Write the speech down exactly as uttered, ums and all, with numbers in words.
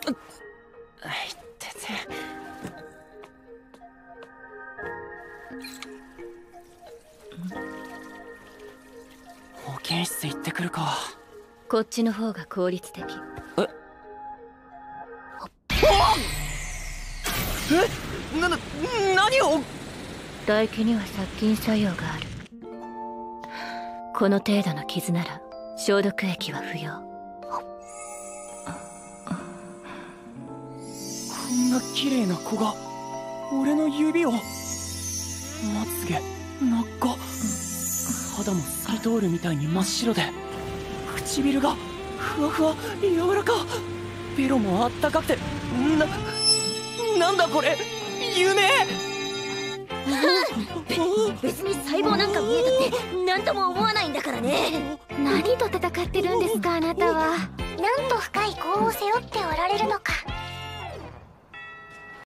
てて。保健室行ってくるか。 こっちの方が効率的。 ええな、な、何を。 唾液には殺菌作用がある。この程度の傷なら消毒液は不要。 こんな綺麗な子が俺の指を。まつげ、中、肌も透き通るみたいに真っ白で、唇がふわふわ柔らか、ベロもあったかくて、な、なんだこれ、夢。 別に細胞なんか見えたって何とも思わないんだからね。 何と戦ってるんですか、あなたは。なんと深い業を背負っておられるのか。